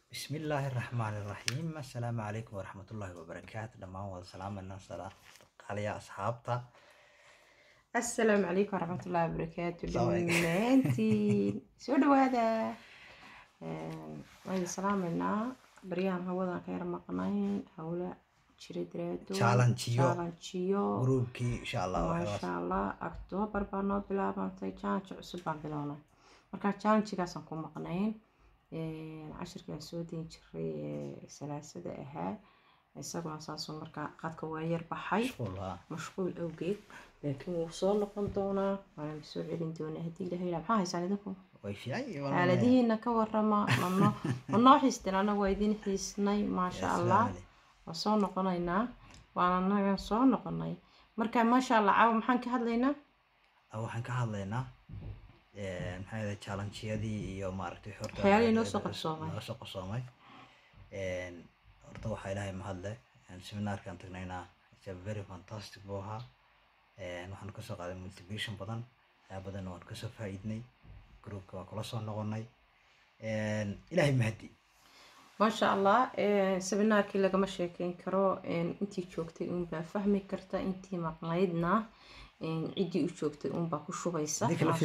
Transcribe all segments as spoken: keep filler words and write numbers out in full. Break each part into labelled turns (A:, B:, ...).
A: بسم الله الرحمن الرحيم. السلام عليكم ورحمة الله وبركاته. لما هو السلام الناس قال يا أصحابتا.
B: السلام عليكم ورحمة الله وبركاته.
A: السلام عليكم.
B: دمانتي سودو هذا وين السلام لنا بريان هودا غير مقنعين هولا شري درادو
A: challenge-yo
B: challenge-yo
A: groupkii insha Allah
B: ما
A: waxaas
B: شاء الله أكتوبر بانو bilaabantay challenge cusub baan bilownay marka challenge-gaasaan ku maqnayn cashirkaan soo deyn jiray salaasada ahaa isaguna saasoo markaa qadka waa yar baxay mashquul awgeed laakiin wuu soo noqon doonaa waana soo celin doonaa haddii ilaahay ilaa maxaa haysaan idinku
A: way fiican
B: xaaladihiina ka warrama manno manoo xiisteen anagu waa idin xiisnay maasha allah waa soo noqonaynaa waana anaga soo noqonay marka maasha allah caawa maxaan ka hadlaynaa
A: waxaan ka hadlaynaa ee maxay ahayd challenge-yadii iyo maaragtay horta
B: waxyaalihii noo soo qabsoomay
A: noo soo qabsoomay ee horta waxaa ilaahay mahadle seminaarkan tagnayna it's a very fantastic buu ahaa waxaan kasoo qaaday motivation badan ayaa badan waan kasoo faa'iidnay groupka waa kula soo noqonay ilaahay mahadi
B: maasha allah seminaarkii lagama sheekeyn karo intii joogtay uun baa fahmi karta intii maqnaydna cidii u joogtay uun baa ku shubaysa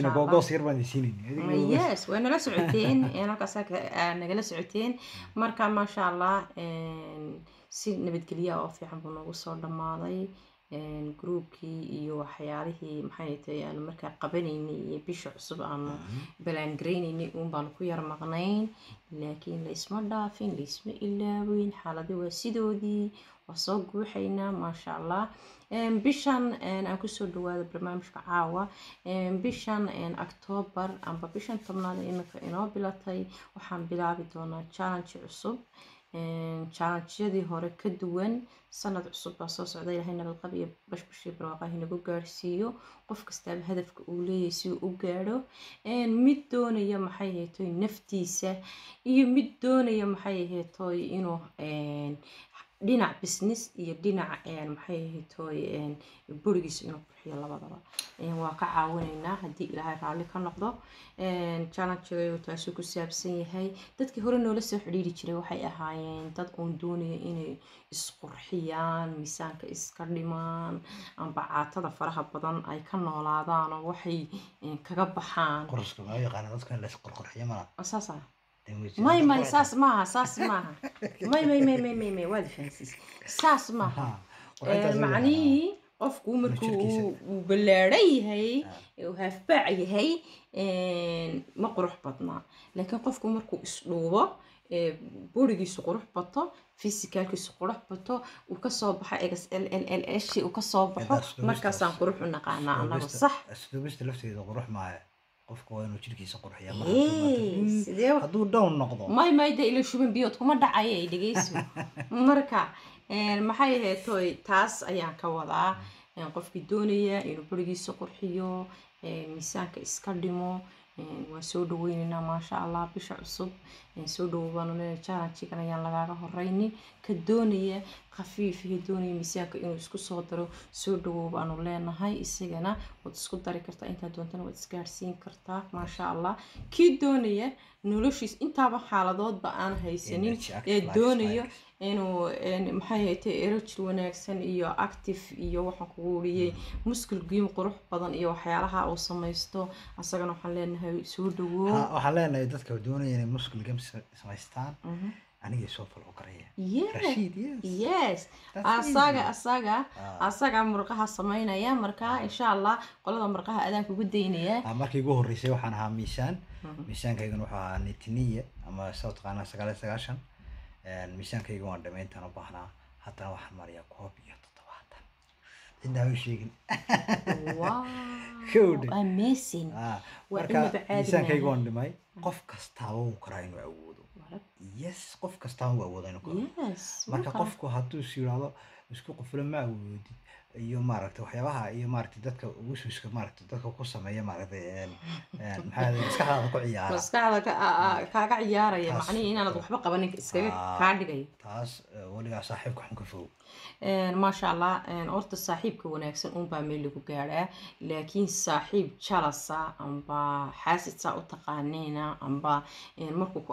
B: yes waa nala socoteen halkaas nagala socoteen marka maasha allah si nabadgelyo oo fiican buu noogu soo dhamaaday groupkii iyo waxyaalihii maxay tahay aan markaa qabanaynay iyo bisha cusub aan balan greenaynay uun baan ku yar maqnayn laakiin la isma dhaafin la isma ilaawin xaaladii waa sidoodii waa soo guuxaynaa maasha allah bishan aan kusoo dhawaado barnaamijka caawa bishan October amba bishan tobnaad imika inoo bilatay waxaan bilaabi doonaa challenge cusub challenge-yadii hore ka duwan sanad cusub baa soo socda ilaahay nabad qab iyo bashbash iyo barwaaqo inagu gaarsiiyo qof kastaaba hadafka uu leeyahay si uu u gaadho mid doonaya maxay ahayd naftiisa iyo mid doonaya maxay ahayd inuu dhinac business iyo dhinac maxay ahayd burigiisa inuu qurxiyo labadaba waa ka caawinaynaa haddii ilaahay raalli ka noqdo challenge-ga taasi ku saabsan yahay dadkii hore noola soo xiriiri jiray waxay ahaayeen dad uun doonaya inay isqurxiyaan miisaanka iska dhimaan amba caatada faraha badan ay ka noolaadaan oo waxay kaga baxaan
A: qorska ma yaqaan dadkan la isqurxiyo ma
B: asaasa may may saas maaha saas maaha may may may may may waad fahansiis saas maaha macnihii qofku markuu uu ballaaran yahay uu hafbaac yahay ma qurux badnaa laakiin qofku markuu isdhuubo burigiisu qurux bato physicalkiisu qurux bato uu ka soo baxo egas l l l h uu ka soo baxo markaasaan qurux u naqaanaa annagu sax
A: asluubista lafteeda qurux maaha qofku waa inuu jirkiisa qurxiyaa marka hadduu down noqdo
B: may may da ila shuban biyood kuma dhacayo ay dhageyso marka maxay ahayd taas ayaan ka wadaa qofkii doonaya inuu burigiisa qurxiyo miisaanka iska dhimo waa soo dhaweynaynaa maasha allah bisha cusub soo dhawaano leeyahay challenge-gan ayaan lagaaga horeynin ka doonaya khafiif iyo doonaya miisaanka inuu isku soo daro soo dhawow baanu leenahay isagana waad isku dari kartaa intaa doontana waad isgaarsiin kartaa maasha allah kii doonaya noloshiis intaaba xaaladoodba aan haysanin ee doonayo inuu maxay ahayd energy wanaagsan iyo active iyo waxaan kugu wariyay muskul giim qurux badan iyo waxyaalaha uu samaysto asagana waxaan leenahay soo dhawow
A: waxaan leenahay dadka doonaya inay muskul giim samaystaan aniga soo fal u qaraya
B: Rashid yes asaga asaga asaga murqaha sameynaya marka insha Allah qolada murqaha adaan kugu deynaya
A: markii ugu horeysay waxaan ahaa miisaan miisaankaygu waxa ahaa nitiniya ama sawt qaana sagaal iyo sagaashan miisaankaygu waan dhameyntaan u baahnaa haddana waxaan mariyaa koob iyo toddobaatan intaa u sheegin
B: wow amazing
A: marka miisaankaygu waan dhimay qof kasta uu karaa inuu awoodo yes qof kasta uu awoodo inuu karo marka qofku hadduu siiraado isku qofla ma awoodid iyo maaragtay waxyaabaha iyo maaragtay dadka ugu suuska maaragtay dadka ku sameeya maaragtay maxaa maskaxda ku ciyaara
B: maskaxda kaaga ciyaaraya macnaheedu inaanad waxba qabanin iskaga ka dhigay
A: taas waliga saaxiibka xun ka fow
B: ما شاء الله أرت الصاحب كونكسن أم بعمل له كجارة لكن صاحب جلسة أم با حاسة أتقانينا أم با مركو أركض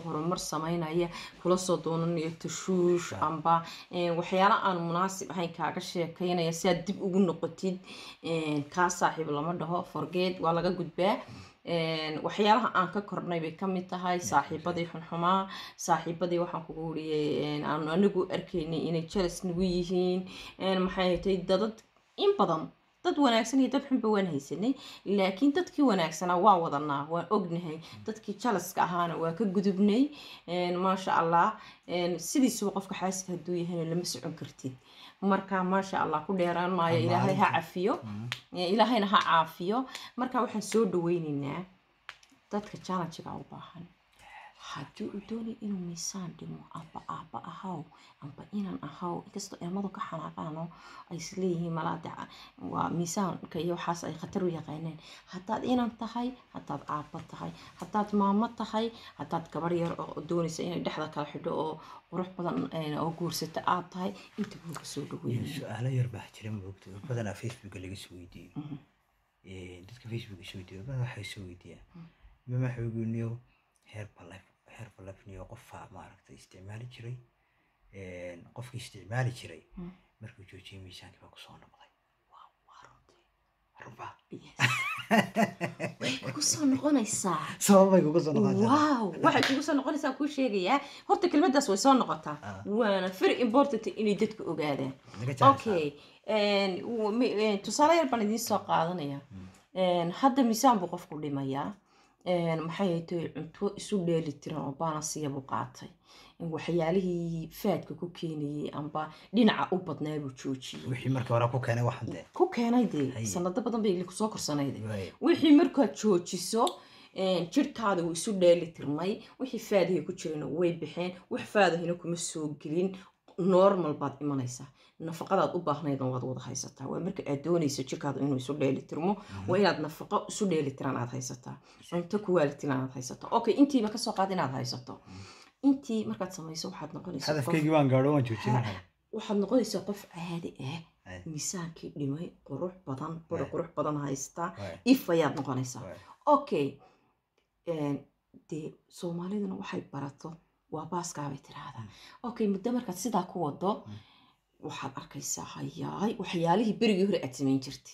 B: horumar samaynaya kula soo doonanayo tashuush amba waxyaalo aan munaasib ahayn kaaga sheekaynaya si aad dib ugu noqotid kaa saaxiib lama dhaho forget waa laga gudbaa waxyaalaha aan ka kornay bay ka mid tahay saaxiibadii xunxumaa saaxiibadii waxaan kugu wariyay aan anigu arkaynay inay jealous nagu yihiin maxay tahay dadad in badan dad wanaagsan iyo dad xunba waan haysanay laakiin dadkii wanaagsanaa waa wadanaa waan ognahay dadkii jealouska ahaana waa ka gudubnay maasha allah sidiisuba qofka xaasid hadduu yahayna lama socon kartid marka maasha allah ku dheeraan maayo ilaahay ha cafiyo ilaahayna ha caafiyo marka waxaan soo dhaweynaynaa dadka challenge-ga u baahan haddii uu doonay inuu miisaan dhimo amba aabba ahaw amba inan ahaw inkastoo ilmadu ka xanaaqaano ay isleeyihiin malaadaca waa miisaanka iyo waxaas ay khatar u yaqaaneen haddaad inan tahay haddaad aabba tahay haddaad maamo tahay haddaad gabar yar oo doonaysa inay dhexda kala xidho oo qurux badan oo guursata aad tahay inta buu ka soo dhaweeyay
A: su'aalo yar baa jira moogta badanaa Facebook laga soo weydiiyo ee dadka Facebook soo weydiiyo badanaa waxay soo weydiiyaan ma xoogiyo herbalife herbalife niyo qof maaragtay isticmaali jiray ee qofkii isticmaali jiray markuu joojiyay miisaanka baa ku soo noqday waa waa runtii runba
B: way ku soo noqonaysaa
A: sababay ku soo noqonaysaa
B: wow waxay ku soo noqonaysaa ku sheegaya horta kelmaddaas way soo noqotaa waana very important inay dadku ogaadaan okay een tusaale yar baan idin soo qaadanaya een hadda miisaan buu qofku dhimayaa maxay tahay cunto isu dheeli tiran oo balansiya buu qaatay in waxyaalihii faadka ku keenayay amba dhinaca u badnaa buu joojiyay
A: wixii markii hore ku keenay waxan dee
B: ku keenay dee sanado badan bay ku soo korsanayday wixii markaa joojiso jirkaada uu isu dheeli tirmay wixii faadihi ku jirana way bixeen wax faadahina kuma soo gelin normal baad imanaysaa nafaqadaad u baahnayd waad wada haysataa waa marka aad doonayso jirkaada inuu isu dheeli tirmo waa inaad nafaqo isu dheeli tiran aad haysataa cunto quality aad haysato okay intiiba ka soo qaad inaad haysato intii markaad samayso waxaad noqonaysaa
A: hadafkaygi waan gaadho waan joojinahay
B: waxaad noqonaysaa qof caadi ah miisaankii dhimay qurux badan baro qurux badan haysta if ayaad noqonaysaa okay de Soomaaliduna waxay barato waa baaska bay tiraahdaa okay muddo markaad sidaa ku wado waxaad arkaysaa hayaay waxyaalihii berigii hore aad samayn jirtay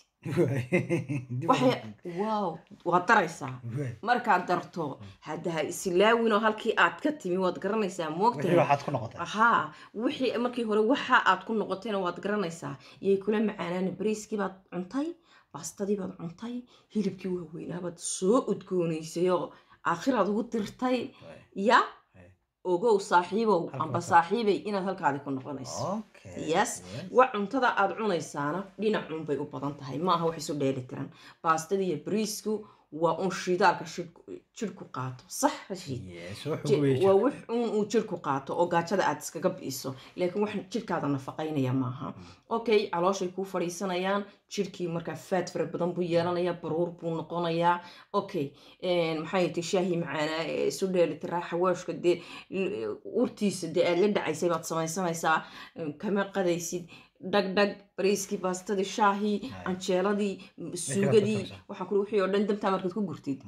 B: wow waad daraysaa markaad darto hadda islaawino halkii aad ka timi waad garanaysaa moogtahay
A: waxaad ku noqotay
B: aha wixii markii hore waxa aad ku noqotayna waad garanaysaa iyay kula macaanaan bariiskii baad cuntay baastadii baad cuntay hilibkii waaweynaa baad soo udgoonaysay oo aakhiraad ugu dirtay ya ogow saaxiibow amba saaxiibay inaad halkaadi ku noqonayso yes waa cuntada aad cunaysaana dhinac un bay u badan tahay maaha wax isu dheeli tiran baastada iyo bariisku waa un shidaalka jirku qaato sax rashid waa wax un uu jirku qaato oo gaajada aad iskaga biiso laakiin wax jirkaada nafaqaynaya maaha okay calooshay ku fadhiisanayaan jirkii markaa faad fara badan buu yeelanayaa baruur buu noqonayaa okay maxay tahay shaahi macaana isu dheeli tiraa xawaashka dee urtiisa dee aad la dhacaysay baad samaysanaysaa kama qadaysid dhag dhag bariiskii baastadii shaahii canjeeladii suugadii waxaa kule wixii oo dhan dabtaa markaad ku gurtid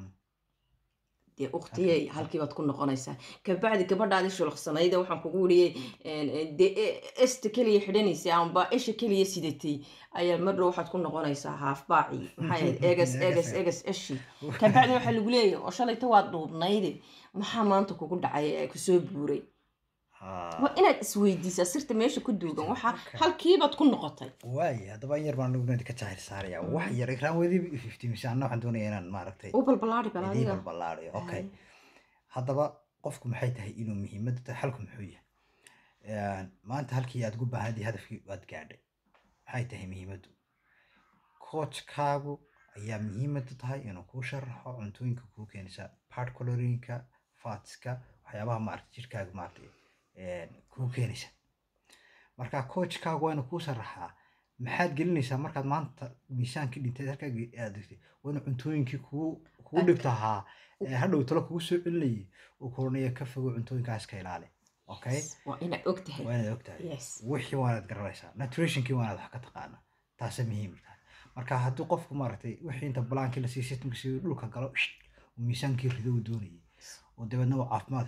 B: dee uktiyay halkii baad ku noqonaysaa kabacdi gabadhaadii shuluqsanayd waxaan kugu weriyey dee esta keliya xidhanaysay amba esha keliya sidatay ayaa mardhow waxaad ku noqonaysaa haafbaaci maxaa yahayd egas egas egas eshi kabacdi waxaa lagu leeyahay oo shalayta waad dhuubnayde maxaa maanta kugu dhacay ee kusoo buuray waa inaad isweydiisaa sirta meesha ku duugan waxa halkiibaad ku noqotay
A: waay haddaba yar baan nugnaadi ka jaahil saaraya wax yar ikraan wedi fifty miisaan waxaan doonayaa inaan maaragtay
B: u balbalaari balaadiga
A: balbalaari okay haddaba qofku maxay tahay inuu muhiimadda tahay halku muxuu yahay maanta halkii aad ugu baahnadii hadafkii waad gaadhay maxay tahay muhiimaddu coachkaagu ayaa muhiimaddu tahay inuu kuu sharaxo cuntooyinka kuu keenaysa particularly-ka fatska waxyaabaha maaragtay jirkaaga maaragtay kuu keenaysa marka coachkaagu waa inuu kuu sharaxaa maxaad gelinaysaa markaad maanta miisaankii dhintay halkaaga aad dhigtay waa inuu cuntooyinkii kuu kuu dhibtahaa hadhow talo kugu soo celinayay uu koronaya ka fogo cuntooyinkaas ka ilaali okay
B: waa inaad ogtahay
A: waa inaad ogtahay wixii waanaad garanaysaa nutritionkii waanaad wax ka taqaanaa taasay muhiim tahay marka haddii qofku maaragtay wixii inta balaankii lasii systemkii dhulka galo miisaankii rido uu doonayay oo dabeedna uu caafimaad helo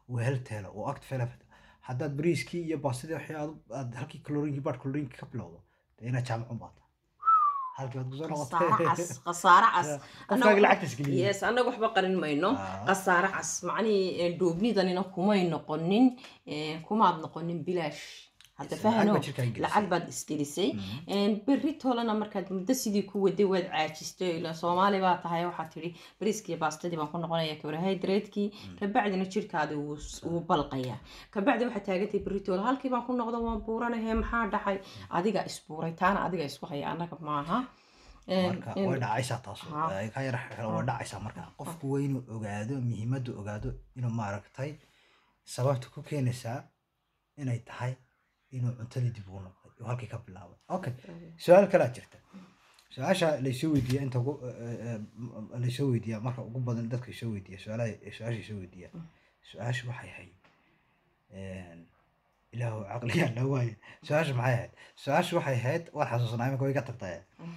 A: وهل تلا وأكت فلا فت حتى بريسكي يبصدي أحيانا هالكي كلورين بار كلورين كابلو هنا جامع بعض هالكي بتقول
B: خسارة عس خسارة عس
A: أنا العكس قليل
B: يس أنا وحبة قرن ما إنه خسارة عس معني دوبني ذا إنه كوما إنه قنن كوما عد نقنن بلاش هذا فهنو لعل بعد استيرسي إن بريت هلا أنا مركز مدسيدي كوة دي ود عاجستي إلى صومالي بقى تهاي وحتري بريسكي باستدي ما كنا قناة كبرهيدريتكي كبعد إنه شركة هذا وبلقيا كبعد واحد تاجتي بريت هلا هالكي ما كنا قدام بورنا هم حاد حي عادي اسبوري تانا عادي اسبوعي أنا كماها
A: marka way dhacaysaa taas ay ka yar way dhacaysaa marka qofku waa inuu ogaado muhiimadda ogaado inuu maaragtay sababta ku keenaysaa inay tahay inuu cuntada dib u noqday oo halkii ka bilaabay okay su'aal kale jirta su'aasha la soo weydiiyay inta ugu la soo weydiiyay marka ugu badan dadka soo weydiiyay su'aalaha su'aasha soo weydiiyay su'aashu waxay ahayd een ilaahu aqliga la waayay su'aashu maxay ahayd su'aashu waxay ahayd war xasuusnaa imika way ka tagtay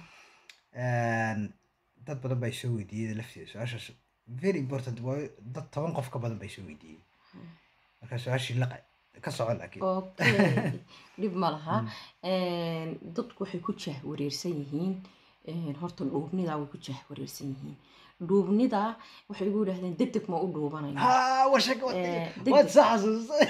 A: dad badan bay soo weydiiyay laftiisa su'aashaas very important way dad toban qof ka badan bay soo weydiiyay marka su'aashii la ka socon laakiin
B: okay dib ma laha een dadku waxay ku jah wareersan yihiin een horta dhuubnida way ku jah wareersan yihiin dhuubnida waxay ugu yiraahdeen degdeg ma u dhuubanayna
A: ha washak wad saxasuusay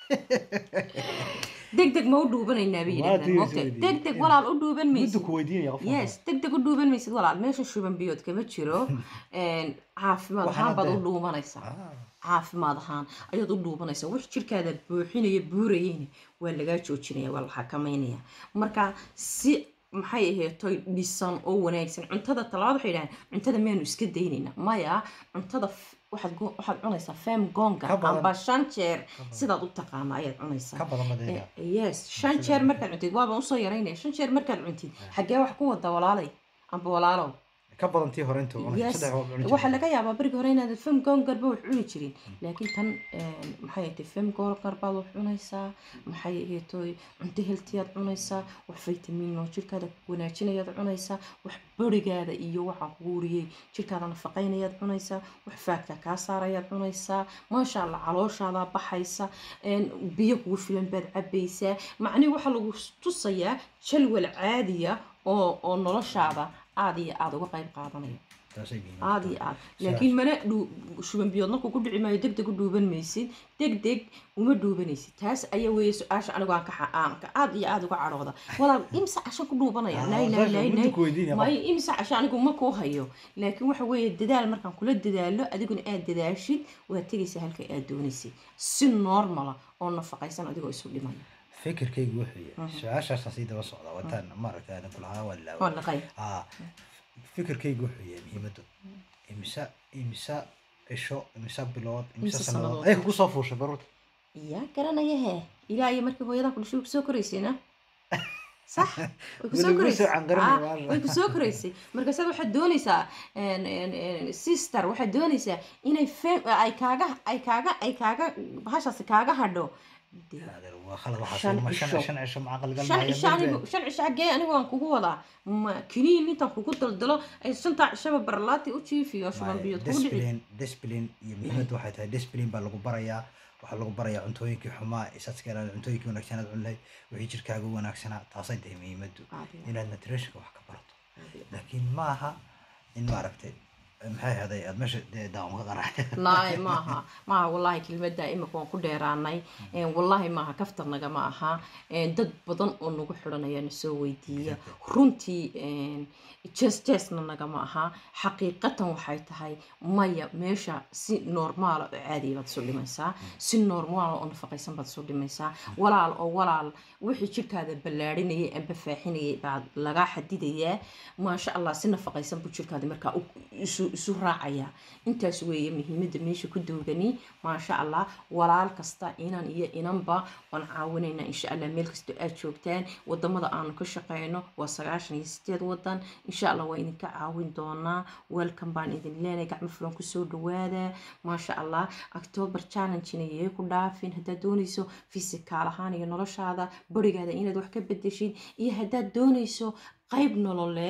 B: degdeg ma u dhuubanayna biireen degdeg walaal u dhuuban maysid
A: ku weydiinaya qof
B: yes degdeg u dhuuban maysid walaal meesha shuban biyood kama jiro een caafimaad ahaan baad u dhuubanaysaa caafimaad ahaan ayaad u dhuubanaysaa wax jirkaada buuxinaya buurayeen waa laga joojinaya waa la xakameynaya marka si maxay ahayd dhisan oo wanaagsan cuntada talabaad waxay yiraahdeen cuntada meenu iska daynayna maya cuntada waxaad waxaad cunaysaa fam gonga amba shan jeer sidaad u taqaana ayaad cunaysaa yes shan jeer markaad cuntid waaba u soo yareynaya shan jeer markaad cuntid xagee wax ku wada walaalay amba walaalow
A: ka badantii hore inta
B: waxa laga yaabaa bariga hore inaad fam gongar ba wax cuni jirin laakiin tan maxay tahay fam gongar baad wax cunaysaa maxay tahay cunto healthiyaad cunaysaa wax vitamin oo jirkaada wanaajinayaad cunaysaa wax barigaada iyo waxa kugu uriyay jirkaada nafaqeynayaad cunaysaa wax faagta ka saarayaad cunaysaa maasha Allah calooshaada baxaysa biyo kugu filan baad cabaysaa macni waxa lagu tusayaa jalwal caadiya oo oo noloshaada aad iyo aad uga qayb qaadanayo aad iyo aad laakiin mana shuban biyoodna ku dhici maayo degdeg u dhuuban maysid degdeg uma dhuubanaysid taas ayaa weeye su'aasha anigu aan ka xaanka aad iyo aad uga cadhooda walaal imsa cashan ku dhuubanaya lay lay lay lay may imsa cashan anigu ma ku hayo laakiin waxa weeye dadaal markaan kula dadaalo adiguna aad dadaashid waa tagaysaa halka aad doonaysay si normal oo nafaqaysan adigoo isu dhimayo
A: fikirkaygu wuxuu yahay su'aashaas si daba socda wataan maaragtay aan kula wala
B: wala qay
A: ah fikirkaygu wuxuu yahay muhiimadu imisa imisa isho imisa bilood imisa sanadood ay ku soo fuushay barut
B: iya garanaya he ilaahay markii hooyada ku dhashay ku soo koreysayna صح way ku soo koreysay markaas waxaad doonaysaa sister waxaad doonaysaa inay ay kaaga ay kaaga ay kaaga bahashaas kaaga hadho
A: هذا هو خلص حصل ما شن شن عشان مع قلقل
B: شن شن شن عشان جاي أنا وأنا كوكو وضع ما كنين أنت كوكو تلدلا شن تاع شباب برلاتي وتشي يا شباب بيوت
A: ديسبلين ديسبلين يمهد واحد هاي ديسبلين بالغو بريا وحلو بريا عنتويك حما إساس كلا عنتويك ونكسنات عن وهي شركة جو ونكسنات تصيد هم يمدو إن النتريش وحكي برضو لكن معها إن ما عرفت maxay haday aad meesha daawmo ka qaraxday
B: laay maaha maaha wallahi kelmadda imika waan ku dheeraanay een wallahi maaha kaftarnaga ma aha een dad badan oo nagu xiranaya soo weydiiya runtii een just just naga ma aha xaqiiqatan waxay tahay maya meesha si normal oo caadi baad soo dhimaysaa si normal oo nafaqaysan baad soo dhimaysaa walaal oo walaal wixii jirkaada ballaarinayay amba faaxinayay baad laga xadidayaa ma sha Allah si nafaqaysan buu jirkaada markaa isu isu raacaya intaas weeye muhiimadda meesha ku doogani ma sha Allah walaal kasta inaan iyo inanba waan caawinayna insha Allah meel kasta aad joogtaan wadamada aan ka shaqeyno waa sagaashan iyo sideed wadan insha Allah waa idinka caawin doonaa welcome baan idin leenahay gacmo furan ku soo dhawaada ma sha Allah October challenge inay ku dhaafin hadaa doonayso physical ahaan iyo noloshaada barigaada inaad wax ka bedeshid iyo hadaa doonayso qayb nololeed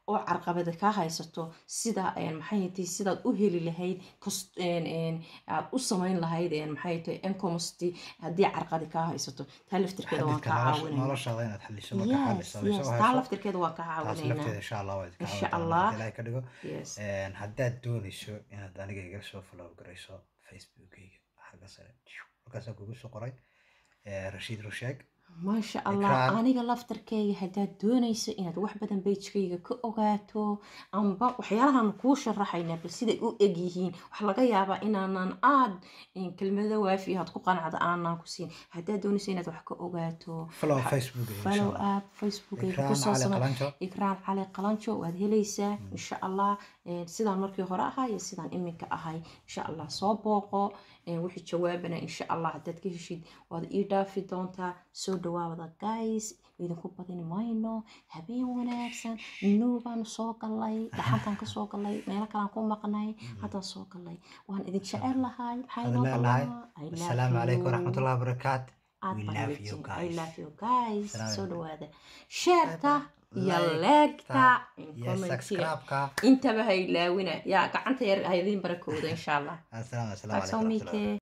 B: oo carqabada ka haysato sida een maxay tahay sidaad u heli lahayd een een aad u samayn lahayd een maxay tahay incomesti haddii carqadi ka haysato taa laftirkeeda waan ka caawinaynaa
A: noloshaada inaad xaliso marka xaliso
B: yes taa laftirkeeda waan ka caawinaynaa
A: lafteeda insha Allah waa idinka
B: insha Allah
A: ilaahay ka dhigo
B: yes
A: een haddaad doonayso inaad aniga iga soo follow garayso facebookayga xagga sare halkaas kugu soo qoray ee Rashid Rusheeg
B: ما شاء الله أنا قلفت ركيه هداد دونيس إن هاد واحد بدن بيتشكيه كأوجاتو أم با وحيالها نكوش الرحينا بس إذا أو أجيهين وحلاقة يابا إن أنا نقاد إن كلمة ذوافي هاد قوقان عاد أنا كوسين هداد دونيس إن هاد واحد كأوجاتو
A: فلو فيسبوك
B: فلو آب فيسبوك إكرام على قلانشو وهذه ليسا إن شاء الله سيدان مركي هراها يا سيدان إمك أهاي إن شاء الله صوبوقو وحي جوابنا إن شاء الله هداد كيشيد وهذا إيدا في دونتا سو dhawaada guys idinku badin mayno habeen wanaagsan nuubaan soo galay dhaxantan ka soo galay meel kale aan ku maqnay hadda soo galay waan idin jecel lahay
A: assalaamu calaykum waraxmatullaahi wabarakaatu we love you guys
B: I love you guys soo dhawaada shareta iyo leegta
A: subscribe-ka
B: intaba hay laawina yaa gacanta yar hay idin barakooda insha Allah
A: assalaamu alaykum